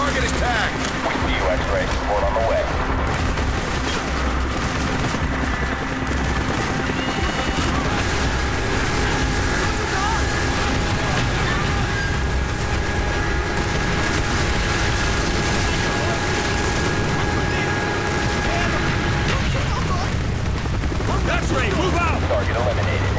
Target is tagged. We see you, X-Ray. Support on the way. X-ray, move out! Target eliminated.